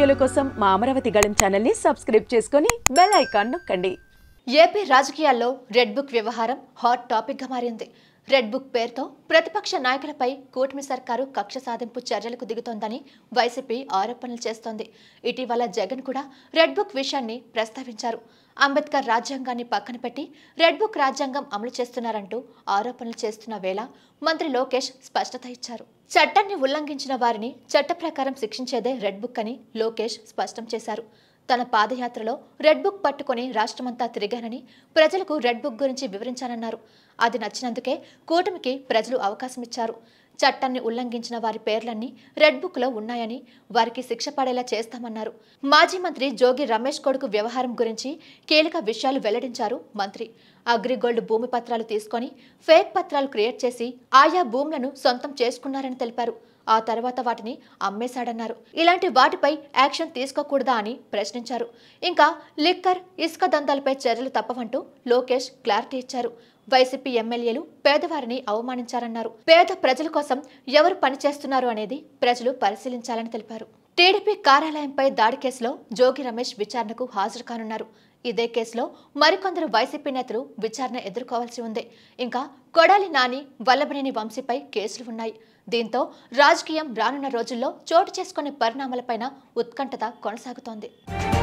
వీడియోల కోసం మా అమరావతి గళం ఛానల్ ని సబ్స్క్రైబ్ చేసుకొని బెల్ ఐకాన్ నొక్కండి. ఏపీ రాజకీయాల్లో రెడ్ బుక్ వ్యవహారం హాట్ టాపిక్ గా మారింది. రెడ్ బుక్ పేరుతో ప్రతిపక్ష నాయకులపై కూటమి సర్కారు కక్ష సాధింపు చర్యలకు దిగుతోందని వైసీపీ ఆరోపణలు చేస్తోంది. ఇటీవల జగన్ కూడా రెడ్ బుక్ విషయాన్ని ప్రస్తావించారు. అంబేద్కర్ రాజ్యాంగాన్ని పక్కన పెట్టి రెడ్ బుక్ రాజ్యాంగం అమలు చేస్తున్నారంటూ ఆరోపణలు చేస్తున్న వేళ మంత్రి లోకేష్ స్పష్టత ఇచ్చారు. చట్టాన్ని ఉల్లంఘించిన వారిని చట్ట ప్రకారం శిక్షించేదే రెడ్ బుక్ అని లోకేష్ స్పష్టం చేశారు. తన పాదయాత్రలో రెడ్ బుక్ పట్టుకుని రాష్ట్రమంతా తిరిగానని, ప్రజలకు రెడ్ బుక్ గురించి వివరించానన్నారు. అది నచ్చినందుకే కూటమికి ప్రజలు అవకాశం ఇచ్చారు. చట్టాన్ని ఉల్లంఘించిన వారి పేర్లన్నీ రెడ్ బుక్ లో ఉన్నాయని, వారికి శిక్ష పడేలా చేస్తామన్నారు. మాజీ మంత్రి జోగి రమేష్ కొడుకు వ్యవహారం గురించి కీలక విషయాలు వెల్లడించారు మంత్రి. అగ్రిగోల్డ్ భూమి పత్రాలు తీసుకొని ఫేక్ పత్రాలు క్రియేట్ చేసి ఆయా భూములను సొంతం చేసుకున్నారని తెలిపారు. ఆ తర్వాత వాటిని అమ్మేశాడన్నారు. ఇలాంటి వాటిపై యాక్షన్ తీసుకోకూడదా అని ప్రశ్నించారు. ఇంకా లిక్కర్, ఇసుక దందాలపై చర్యలు తప్పవంటూ లోకేష్ క్లారిటీ ఇచ్చారు. వైసీపీ ఎమ్మెల్యేలు పేదవారిని అవమానించారన్నారు. పేద ప్రజల కోసం ఎవరు పనిచేస్తున్నారు అనేది ప్రజలు పరిశీలించాలని తెలిపారు. టీడీపీ కార్యాలయంపై దాడి కేసులో జోగి రమేష్ విచారణకు హాజరు కానున్నారు. ఇదే కేసులో మరికొందరు వైసీపీ నేతలు విచారణ ఎదుర్కోవాల్సి ఉంది. ఇంకా కొడాలి నాని, వల్లభనేని వంశీపై కేసులు ఉన్నాయి. దీంతో రాజకీయం రానున్న రోజుల్లో చోటు చేసుకునే పరిణామాలపైన ఉత్కంఠత కొనసాగుతోంది.